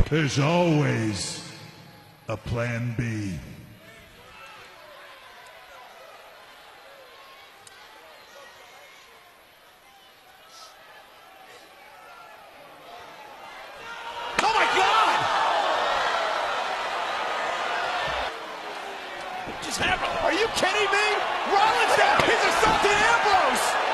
There's always a plan B. Oh my God! Just happened. Are you kidding me? Rollins down. He's assaulted Ambrose.